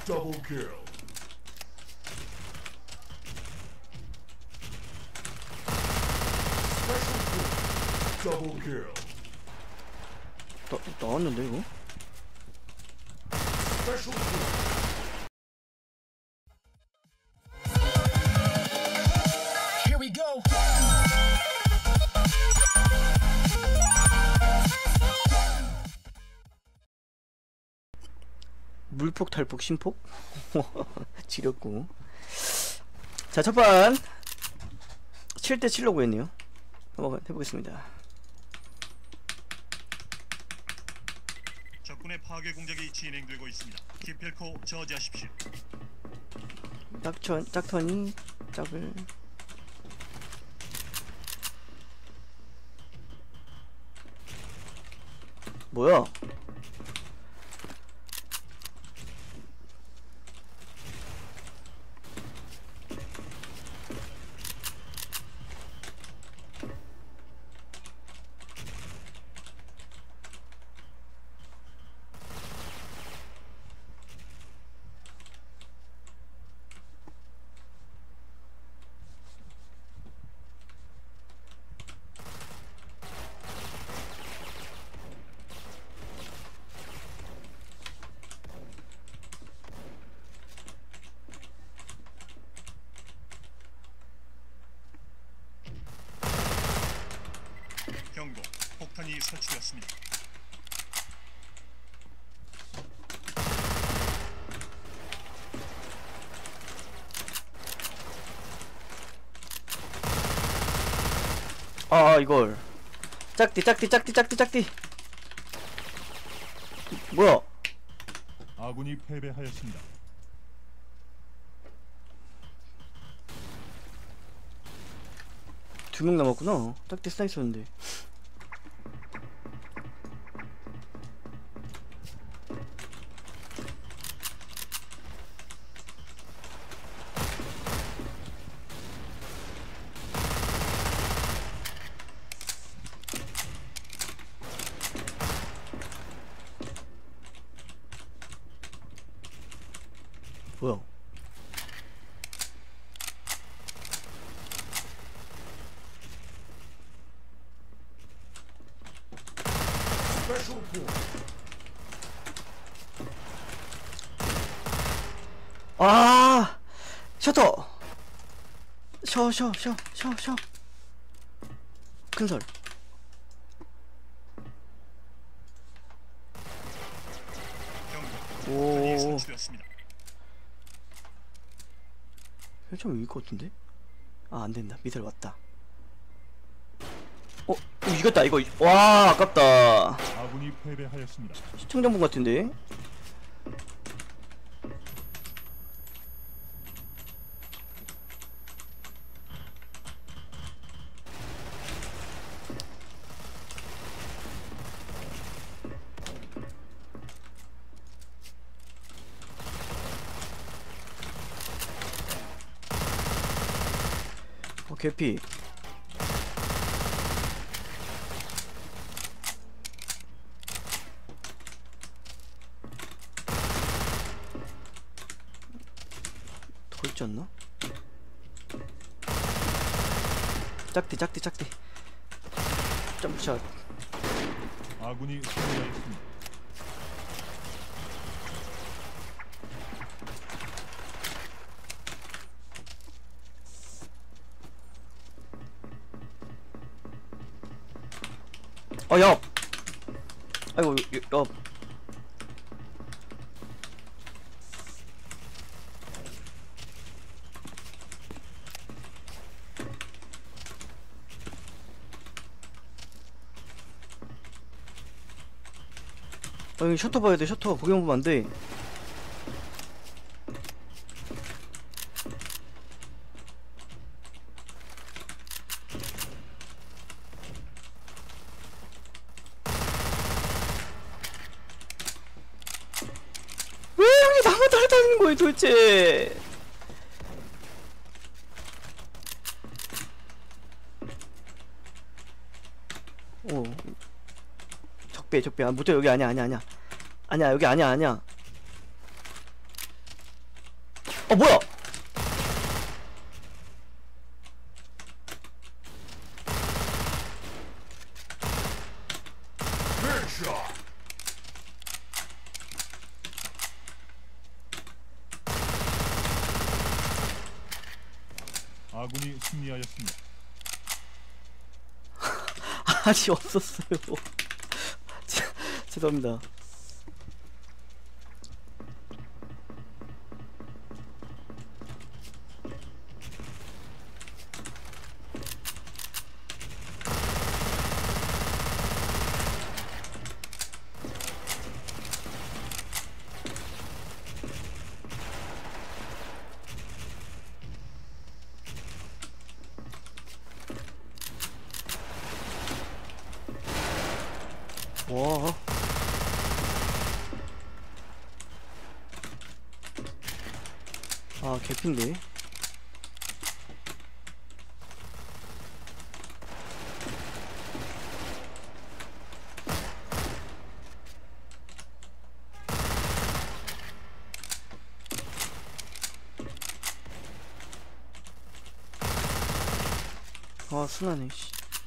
Double kill. Special kill. Double kill. 나왔는데 이거? Special kill. Here we go. 물폭, 탈폭, 심폭? 지렸고. 자, 첫판 7대 7로 구했네요. 한번 해보겠습니다. 적군의 파괴 공작이 진행되고 있습니다. 기필코 저지하십시오. 짝턴이 짝을 뭐야? 경고. 폭탄이 설치되었습니다. 이걸 짝띠 뭐야? 아군이 패배하였습니다. 두 명 남았구나. 짝띠 스나 있었는데. 뭐야? Special kill. 셔터! 셔. 큰설. 경고. 오. 폭탄이 설치되었습니다. 혈점 이길 것 같은데? 안된다. 미사일 왔다. 이겼다. 이거. 와, 아깝다. 아군이 패배하였습니다. 시청장분 같은데? 개피. 더 있지 않나? 짝띠 점프샷. 아군이 승리하였습니다. 옆! 아이고, 옆. 여기 셔터 봐야 돼. 셔터 거기만 보면 안 돼. 왜 형이 나만 따라다니는 거야 도대체? 적배. 못해. 여기 아니야. 아니야, 여기 아니야. 뭐야? Headshot. 아군이 승리하였습니다. 아니 없었어요. 죄송합니다. 와. 아, 개핀데. 아, 순하네, 씨.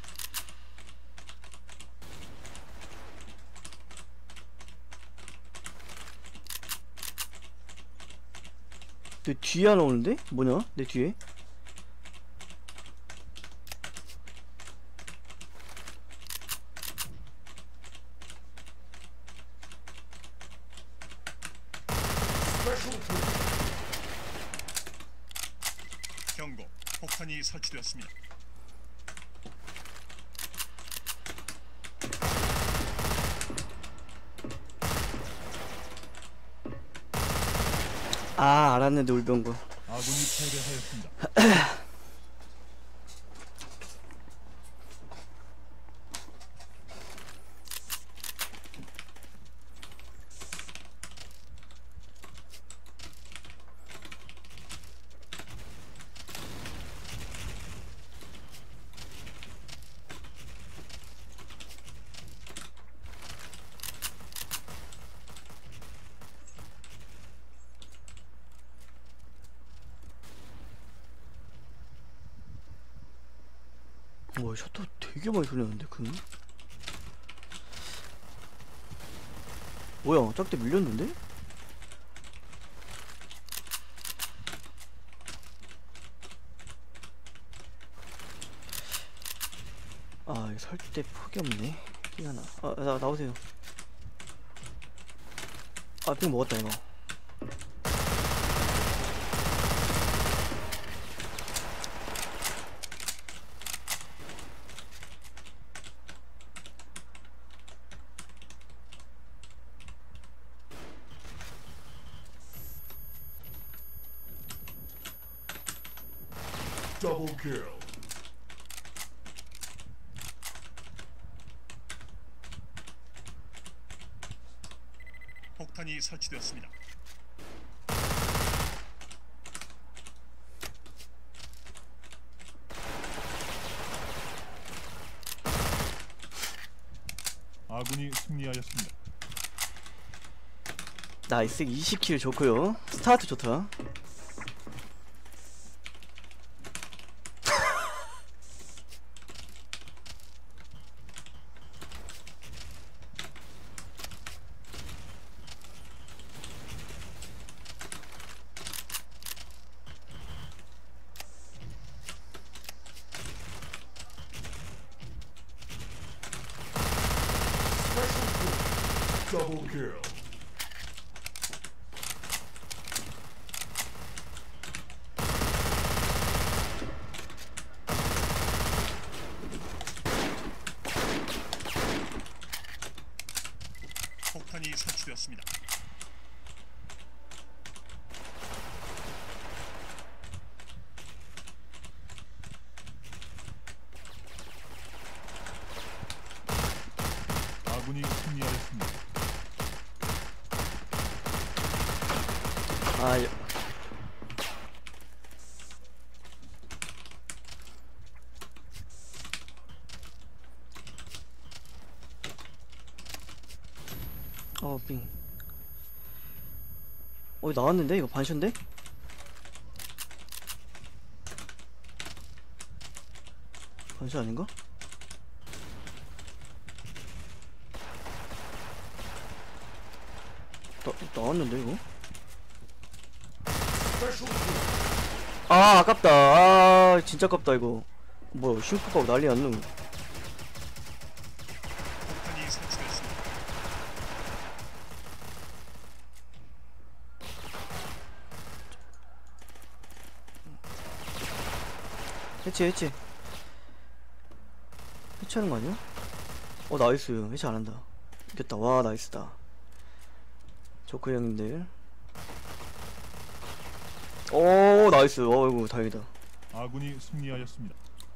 내 뒤에 하나 오는데? 뭐냐? 내 뒤에? Special point. 경고. 폭탄이 설치되었습니다. 아, 알았는데 울병구. 아군이 패배하였습니다. 와, 셔터 되게 많이 소리나는데, 그? 뭐야, 짝대 밀렸는데? 아, 이거 설 때 폭이 없네. 끼가 나. 나오세요. 아, 빙 먹었다, 이거. Double kill. 폭탄이 설치되었습니다. 아군이 승리하였습니다. 나이스, 20킬 좋고요. 스타트 좋다. Special point. Double kill. 폭탄이 설치되었습니다. 아군이 승리하였습니다. 아, 빙. 나왔는데? 이거 반샷인데? 전시 아닌가? 나왔는데 이거? Special kill. 아 아깝다. 아 진짜 아깝다 이거. 뭐야 싱크하고 난리 났노. 폭탄이 설치됐습니다. 해치 해치하는 거 아니야? 나이스. 해치 안한다. 이겼다. 와 나이스다. 조크 형님들. 오 나이스. 어이구 다행이다. 아군이 승리하였습니다.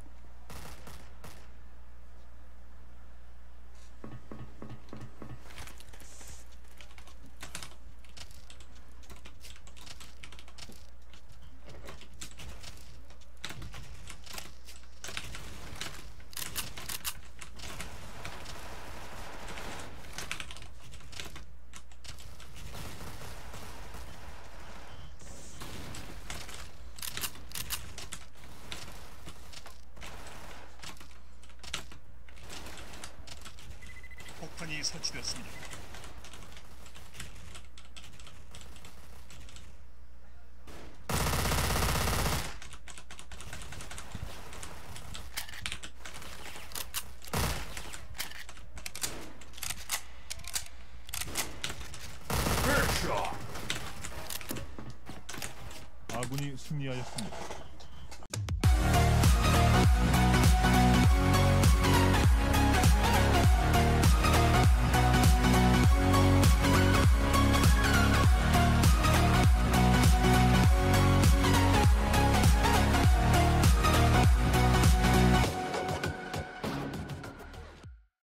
폭탄이 설치됐습니다. Headshot. 아군이 승리하였습니다.